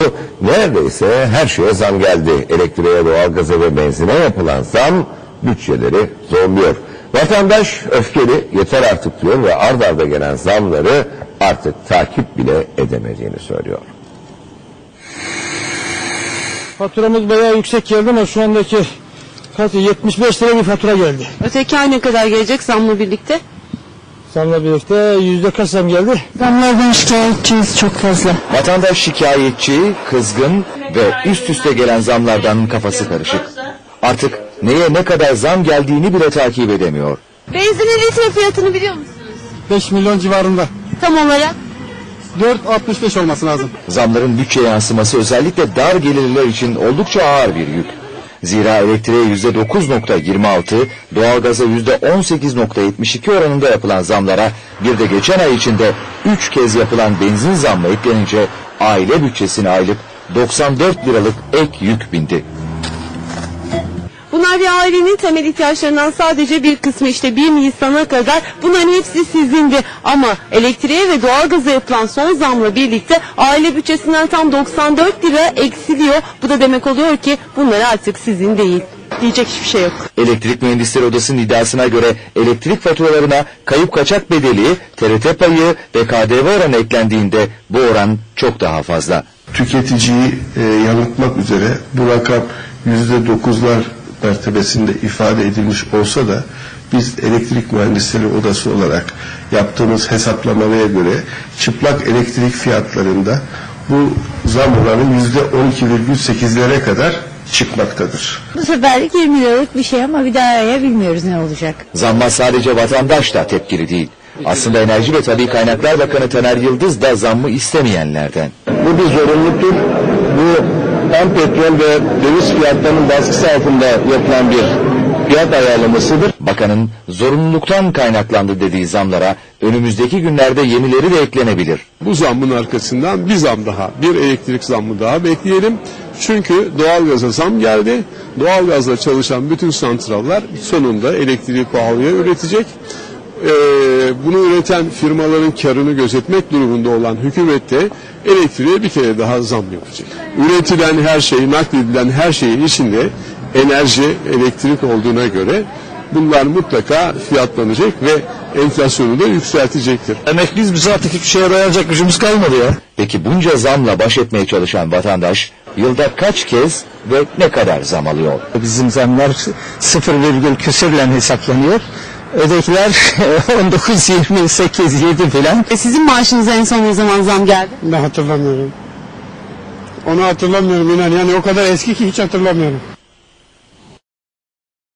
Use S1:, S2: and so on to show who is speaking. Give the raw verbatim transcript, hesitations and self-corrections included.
S1: neredeyse her şeye zam geldi. Elektriğe, doğalgaza ve benzine yapılan zam bütçeleri zorluyor. Vatandaş öfkeli, yeter artık diyor ve ard arda gelen zamları artık takip bile edemediğini söylüyor.
S2: Faturamız bayağı yüksek geldi ama şu andaki yetmiş beş lira bir fatura geldi.
S3: Öteki ay ne kadar gelecek zamla birlikte?
S2: Zamla birlikte yüzde kaç zam geldi?
S4: Zamlardan şikayetçiyiz çok fazla.
S5: Vatandaş şikayetçi, kızgın ve üst üste gelen zamlardan kafası karışık. Artık neye ne kadar zam geldiğini bile takip edemiyor.
S3: Benzinin litre fiyatını biliyor musunuz?
S2: beş milyon civarında.
S3: Tam olarak?
S2: dört altmış beş olması lazım.
S5: Zamların bütçeye yansıması özellikle dar gelirler için oldukça ağır bir yük. Zira elektriğe yüzde dokuz nokta yirmi altı, doğalgaza yüzde on sekiz nokta yetmiş iki oranında yapılan zamlara bir de geçen ay içinde üç kez yapılan benzin zammı eklenince aile bütçesine aylık doksan dört liralık ek yük bindi.
S3: Bunlar bir ailenin temel ihtiyaçlarından sadece bir kısmı, işte bir Nisan'a kadar bunların hepsi sizindi. Ama elektriğe ve doğalgaza yapılan son zamla birlikte aile bütçesinden tam doksan dört lira eksiliyor. Bu da demek oluyor ki bunlar artık sizin değil. Diyecek hiçbir şey yok.
S5: Elektrik Mühendisleri Odası'nın iddiasına göre elektrik faturalarına kayıp kaçak bedeli, T R T payı ve K D V oranı eklendiğinde bu oran çok daha fazla.
S6: Tüketiciyi e, yanıltmak üzere bu rakam yüzde dokuzlar mertebesinde ifade edilmiş olsa da biz Elektrik Mühendisleri Odası olarak yaptığımız hesaplamaya göre çıplak elektrik fiyatlarında bu zam oranı yüzde on iki virgül sekizlere kadar çıkmaktadır.
S4: Bu seferlik yirmi liralık bir şey ama bir daha aya bilmiyoruz ne olacak.
S5: Zamma sadece vatandaş da tepkili değil. Aslında Enerji ve Tabii Kaynaklar Bakanı Taner Yıldız da zammı istemeyenlerden.
S1: Bu bir zorunluluktur. Bu hem petrol ve döviz fiyatlarının baskısı altında yapılan bir fiyat ayarlamasıdır.
S5: Bakanın zorunluluktan kaynaklandı dediği zamlara önümüzdeki günlerde yenileri de eklenebilir.
S7: Bu zammın arkasından bir zam daha, bir elektrik zammı daha bekleyelim. Çünkü doğalgaza zam geldi. Doğalgazla çalışan bütün santraller sonunda elektriği pahalıya üretecek. Ee, bunu üreten firmaların karını gözetmek durumunda olan hükümet de elektriğe bir kere daha zam yapacak. Üretilen her şey, nakledilen her şeyin içinde enerji, elektrik olduğuna göre bunlar mutlaka fiyatlanacak ve enflasyonu da yükseltecektir.
S2: Emekliyiz, biz artık hiçbir şeye dayanacak gücümüz kalmadı ya.
S5: Peki bunca zamla baş etmeye çalışan vatandaş yılda kaç kez ve ne kadar zam alıyor?
S2: Bizim zamlar sıfır virgül küsürle hesaplanıyor. Ötekiler on dokuz, yirmi sekiz, yedi falan.
S3: E sizin maaşınıza en son ne zaman zam geldi?
S2: Ben hatırlamıyorum. Onu hatırlamıyorum inan, yani o kadar eski ki hiç hatırlamıyorum.